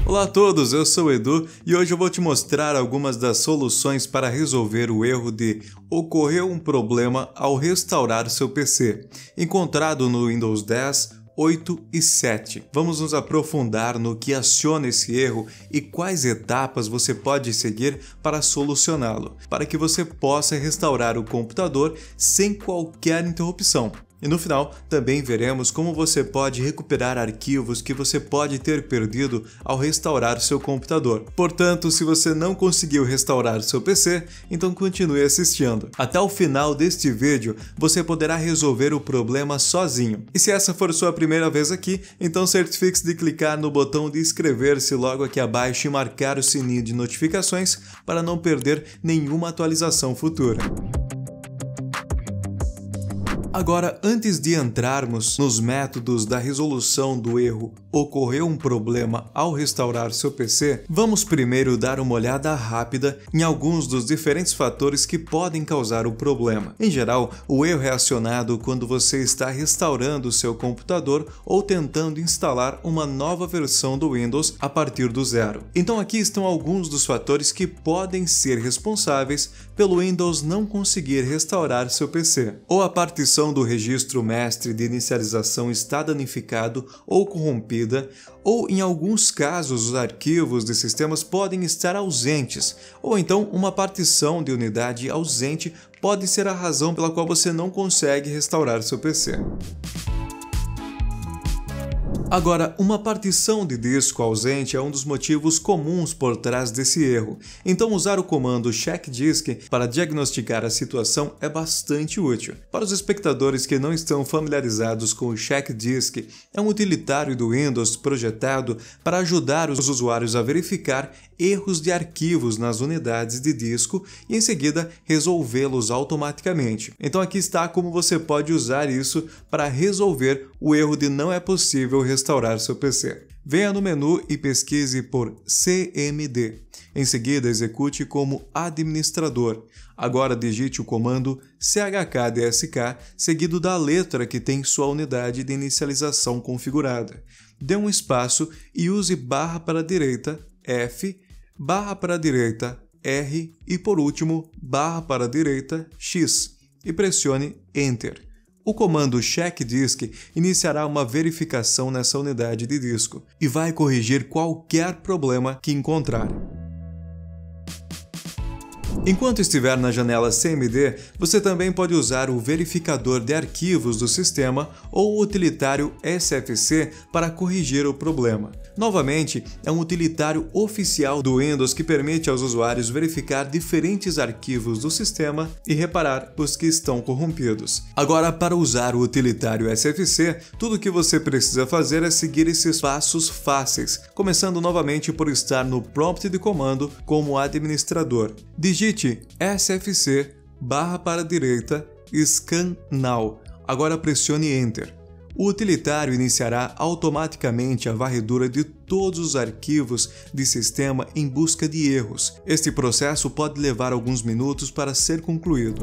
Olá a todos, eu sou o Edu e hoje eu vou te mostrar algumas das soluções para resolver o erro de ocorreu um problema ao restaurar seu PC, encontrado no Windows 10, 8 e 7. Vamos nos aprofundar no que aciona esse erro e quais etapas você pode seguir para solucioná-lo, para que você possa restaurar o computador sem qualquer interrupção. E no final, também veremos como você pode recuperar arquivos que você pode ter perdido ao restaurar seu computador. Portanto, se você não conseguiu restaurar seu PC, então continue assistindo. Até o final deste vídeo, você poderá resolver o problema sozinho. E se essa for sua primeira vez aqui, então certifique-se de clicar no botão de inscrever-se logo aqui abaixo e marcar o sininho de notificações para não perder nenhuma atualização futura. Agora, antes de entrarmos nos métodos da resolução do erro ocorreu um problema ao restaurar seu PC, vamos primeiro dar uma olhada rápida em alguns dos diferentes fatores que podem causar o problema. Em geral, o erro é acionado quando você está restaurando seu computador ou tentando instalar uma nova versão do Windows a partir do zero. Então aqui estão alguns dos fatores que podem ser responsáveis pelo Windows não conseguir restaurar seu PC. Ou a partição do registro mestre de inicialização está danificado ou corrompida, ou em alguns casos os arquivos de sistemas podem estar ausentes, ou então uma partição de unidade ausente pode ser a razão pela qual você não consegue restaurar seu PC. Agora, uma partição de disco ausente é um dos motivos comuns por trás desse erro, então usar o comando checkdisk para diagnosticar a situação é bastante útil. Para os espectadores que não estão familiarizados com o checkdisk, é um utilitário do Windows projetado para ajudar os usuários a verificar erros de arquivos nas unidades de disco e em seguida resolvê-los automaticamente. Então aqui está como você pode usar isso para resolver o erro de não é possível restaurar seu PC. Venha no menu e pesquise por CMD. Em seguida, execute como administrador. Agora digite o comando chkdsk seguido da letra que tem sua unidade de inicialização configurada. Dê um espaço e use barra para a direita F, barra para a direita R e por último barra para a direita X e pressione Enter. O comando checkdisk iniciará uma verificação nessa unidade de disco e vai corrigir qualquer problema que encontrar. Enquanto estiver na janela CMD, você também pode usar o verificador de arquivos do sistema ou o utilitário SFC para corrigir o problema. Novamente, é um utilitário oficial do Windows que permite aos usuários verificar diferentes arquivos do sistema e reparar os que estão corrompidos. Agora, para usar o utilitário SFC, tudo o que você precisa fazer é seguir esses passos fáceis, começando novamente por estar no prompt de comando como administrador. Digite SFC barra para a direita Scan Now. Agora pressione Enter. O utilitário iniciará automaticamente a varredura de todos os arquivos de sistema em busca de erros. Este processo pode levar alguns minutos para ser concluído.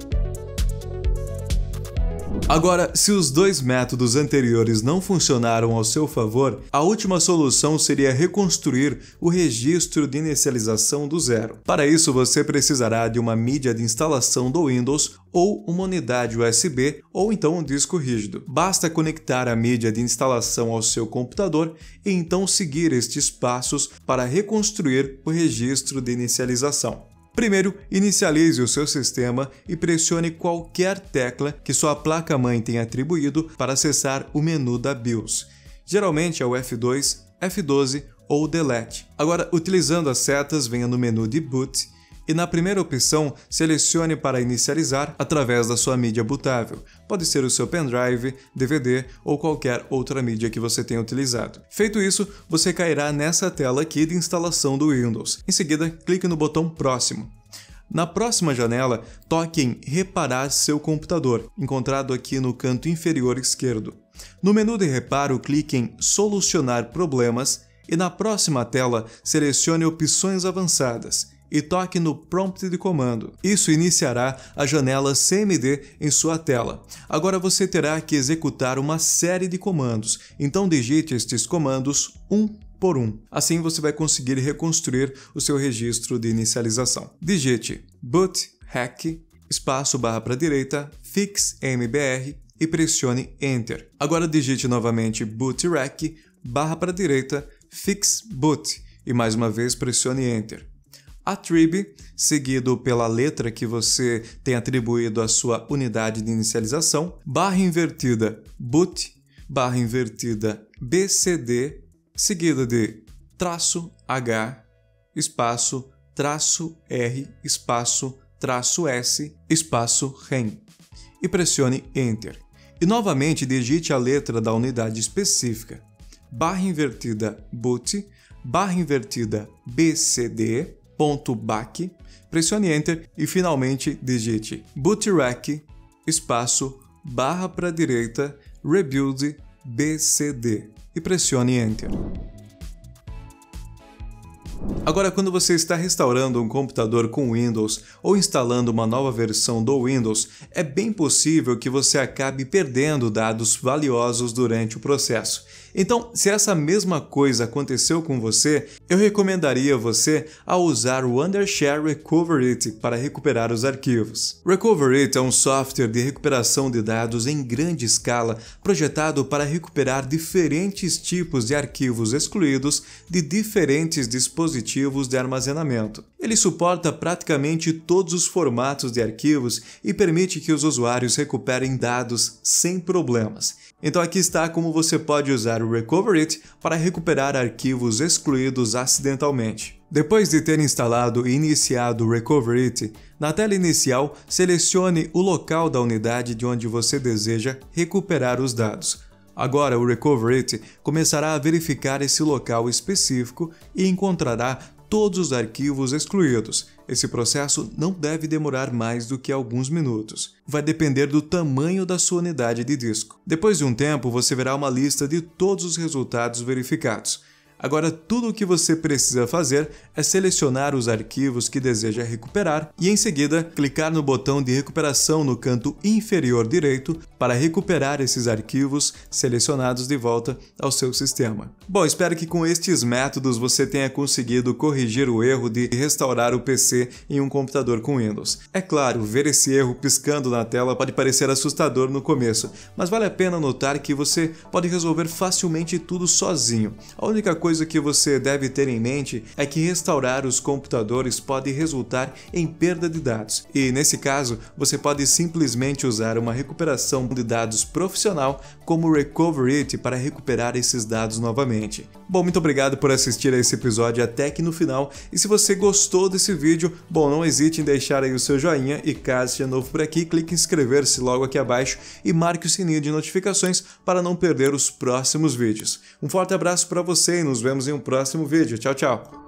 Agora, se os dois métodos anteriores não funcionaram ao seu favor, a última solução seria reconstruir o registro de inicialização do zero. Para isso, você precisará de uma mídia de instalação do Windows ou uma unidade USB ou então um disco rígido. Basta conectar a mídia de instalação ao seu computador e então seguir estes passos para reconstruir o registro de inicialização. Primeiro, inicialize o seu sistema e pressione qualquer tecla que sua placa-mãe tenha atribuído para acessar o menu da BIOS. Geralmente é o F2, F12 ou Delete. Agora, utilizando as setas, venha no menu de Boot e na primeira opção, selecione para inicializar através da sua mídia bootável. Pode ser o seu pendrive, DVD ou qualquer outra mídia que você tenha utilizado. Feito isso, você cairá nessa tela aqui de instalação do Windows. Em seguida, clique no botão Próximo. Na próxima janela, toque em Reparar seu computador, encontrado aqui no canto inferior esquerdo. No menu de reparo, clique em Solucionar problemas e na próxima tela, selecione Opções avançadas e toque no prompt de comando. Isso iniciará a janela CMD em sua tela. Agora você terá que executar uma série de comandos, então digite estes comandos um por 1. Assim você vai conseguir reconstruir o seu registro de inicialização. Digite boot hack espaço barra para a direita fix mbr e pressione Enter. Agora digite novamente bootrec barra para a direita fix boot e mais uma vez pressione Enter. Attrib, seguido pela letra que você tem atribuído à sua unidade de inicialização, barra invertida boot, barra invertida bcd, seguida de traço H, espaço, traço R, espaço, traço S, espaço REM e pressione Enter. E novamente digite a letra da unidade específica, barra invertida boot, barra invertida bcd, ponto back, pressione Enter e finalmente digite bootrec, espaço, barra para a direita, rebuild bcd e pressione Enter. Agora, quando você está restaurando um computador com Windows ou instalando uma nova versão do Windows, é bem possível que você acabe perdendo dados valiosos durante o processo. Então, se essa mesma coisa aconteceu com você, eu recomendaria você a usar o Undershare Recover It para recuperar os arquivos. Recover It é um software de recuperação de dados em grande escala projetado para recuperar diferentes tipos de arquivos excluídos de diferentes dispositivos de armazenamento. Ele suporta praticamente todos os formatos de arquivos e permite que os usuários recuperem dados sem problemas. Então aqui está como você pode usar o Recover It para recuperar arquivos excluídos acidentalmente. Depois de ter instalado e iniciado o Recover It, na tela inicial selecione o local da unidade de onde você deseja recuperar os dados. Agora o Recover It começará a verificar esse local específico e encontrará todos os arquivos excluídos. Esse processo não deve demorar mais do que alguns minutos. Vai depender do tamanho da sua unidade de disco. Depois de um tempo, você verá uma lista de todos os resultados verificados. Agora, tudo o que você precisa fazer é selecionar os arquivos que deseja recuperar e, em seguida, clicar no botão de recuperação no canto inferior direito para recuperar esses arquivos selecionados de volta ao seu sistema. Bom, espero que com estes métodos você tenha conseguido corrigir o erro de restaurar o PC em um computador com Windows. É claro, ver esse erro piscando na tela pode parecer assustador no começo, mas vale a pena notar que você pode resolver facilmente tudo sozinho. A única coisa que você deve ter em mente é que restaurar os computadores pode resultar em perda de dados, e nesse caso você pode simplesmente usar uma recuperação de dados profissional como o Recover It para recuperar esses dados novamente. Bom, muito obrigado por assistir a esse episódio até aqui no final, e se você gostou desse vídeo, bom, não hesite em deixar aí o seu joinha e caso seja novo por aqui, clique em inscrever-se logo aqui abaixo e marque o sininho de notificações para não perder os próximos vídeos. Um forte abraço para você e nos vemos em um próximo vídeo. Tchau, tchau!